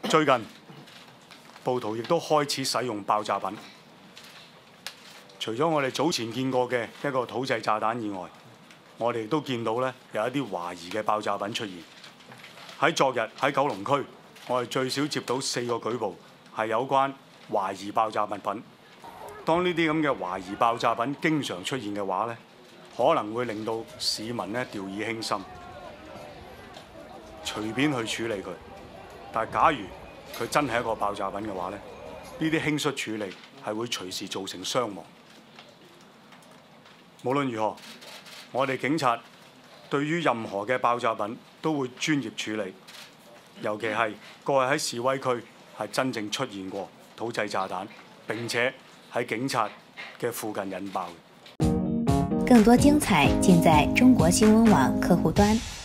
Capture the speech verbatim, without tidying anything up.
最近暴徒亦都開始使用爆炸品，除咗我哋早前見過嘅一個土製炸彈以外，我哋都見到咧有一啲懷疑嘅爆炸品出現。喺昨日喺九龍區，我哋最少接到四個舉報，係有關懷疑爆炸物品。當呢啲咁嘅懷疑爆炸品經常出現嘅話咧，可能會令到市民咧掉以輕心，隨便去處理佢。但係假如佢真係一個爆炸品嘅話咧，呢啲輕率處理係會隨時造成傷亡。無論如何，我哋警察對於任何嘅爆炸品都會專業處理，尤其係過去喺示威區係真正出現過土製炸彈，並且喺警察嘅附近引爆。 更多精彩盡在中國新聞網客戶端。